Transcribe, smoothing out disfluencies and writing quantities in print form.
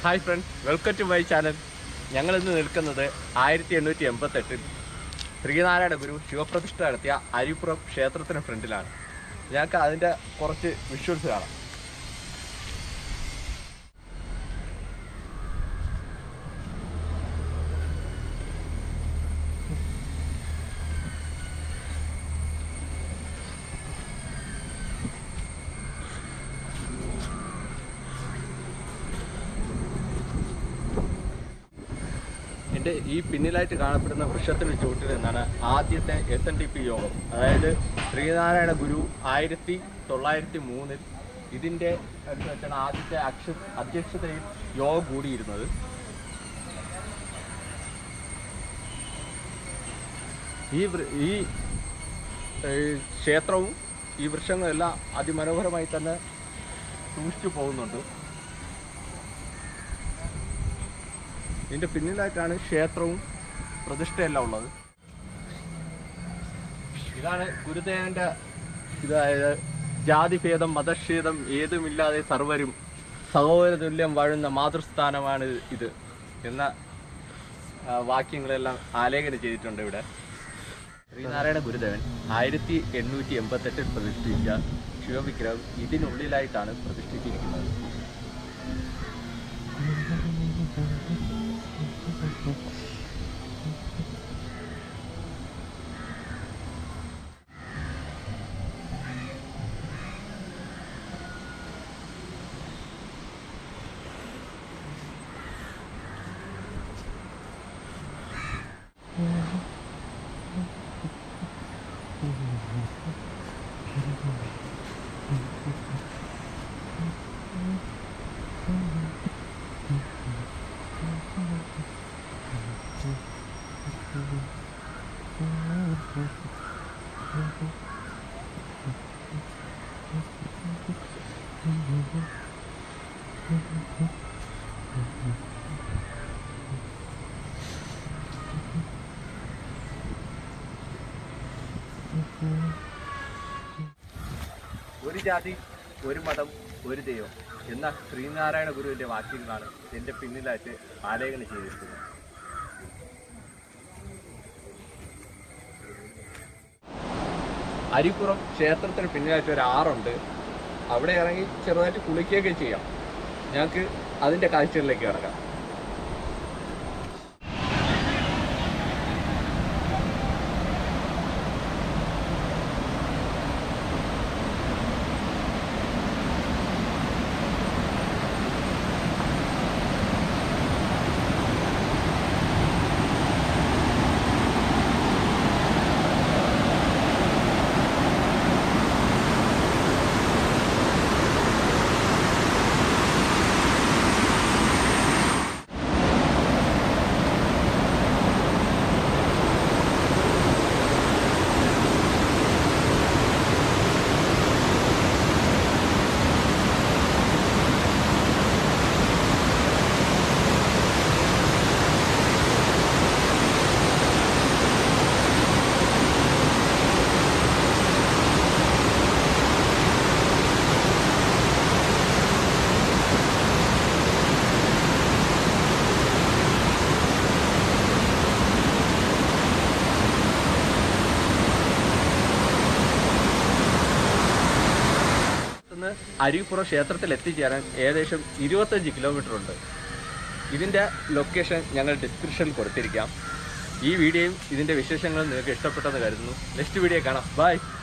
Hi friends, welcome to my channel. ഞങ്ങളിന്ന് നിൽക്കുന്നത് 1888 ശ്രീനാരായണ ഗുരു ശിവപ്രതിഷ്ഠ നടത്തിയ അരിപ്പുറം ക്ഷേത്രത്തിന് ഫ്രണ്ടിലാണ്. ഞങ്ങൾക്ക് അതിൻ്റെ കുറച്ച് വിഷ്വൽസ് കാണാം. എൻ്റെ ഈ പിന്നിലായിട്ട് കാണപ്പെടുന്ന വൃക്ഷത്തിന് ചുവട്ടിൽ നിന്നാണ് ആദ്യത്തെ SNDP യോഗം, അതായത് ശ്രീനാരായണ ഗുരു 1903 ഇതിൻ്റെ വെച്ചാണ് ആദ്യത്തെ അധ്യക്ഷതയിൽ യോഗം കൂടിയിരുന്നത്. ഈ ക്ഷേത്രവും ഈ വൃക്ഷങ്ങളെല്ലാം അതിമനോഹരമായി തന്നെ സൂക്ഷിച്ചു പോകുന്നുണ്ട്. ഇതിൻ്റെ പിന്നിലായിട്ടാണ് ക്ഷേത്രവും പ്രതിഷ്ഠയെല്ലാം ഉള്ളത്. ഇതാണ് ഗുരുദേവൻ്റെ ഇതായത് ജാതിഭേദം മതഭേദം ഏതുമില്ലാതെ സർവരും സഹോദര തുല്യം വാഴുന്ന മാതൃസ്ഥാനമാണ് ഇത് എന്ന വാക്യങ്ങളെല്ലാം ആലേഖനം ചെയ്തിട്ടുണ്ട് ഇവിടെ. ശ്രീനാരായണ ഗുരുദേവൻ 1888 പ്രതിഷ്ഠിച്ച ശിവവിഗ്രഹം ഇതിനുള്ളിലായിട്ടാണ് പ്രതിഷ്ഠിച്ചിരിക്കുന്നത്. ഒരു ജാതി, ഒരു മതം, ഒരു ദൈവം എന്ന ശ്രീനാരായണ ഗുരുവിൻ്റെ വാക്യങ്ങളാണ് എൻ്റെ പിന്നിലായിട്ട് ആലേഖനം ചെയ്തിരിക്കുന്നത്. അരിപ്പുറം ക്ഷേത്രത്തിന് പിന്നിലായിട്ട് ഒരു ആറുണ്ട്. അവിടെ ഇറങ്ങി ചെറുതായിട്ട് കുളിക്കുകയൊക്കെ ചെയ്യാം. ഞങ്ങൾക്ക് അതിൻ്റെ കാഴ്ചകളിലേക്ക് കിടക്കാം. അരിപ്പുറം ക്ഷേത്രത്തിൽ എത്തിച്ചേരാൻ ഏകദേശം 25 കിലോമീറ്റർ ഉണ്ട്. ഇതിൻ്റെ ലൊക്കേഷൻ ഞങ്ങൾ ഡിസ്ക്രിപ്ഷനിൽ കൊടുത്തിരിക്കാം. ഈ വീഡിയോയും ഇതിൻ്റെ വിശേഷങ്ങളും നിങ്ങൾക്ക് ഇഷ്ടപ്പെട്ടെന്ന് കരുതുന്നു. നെക്സ്റ്റ് വീഡിയോ കാണാം. ബൈ.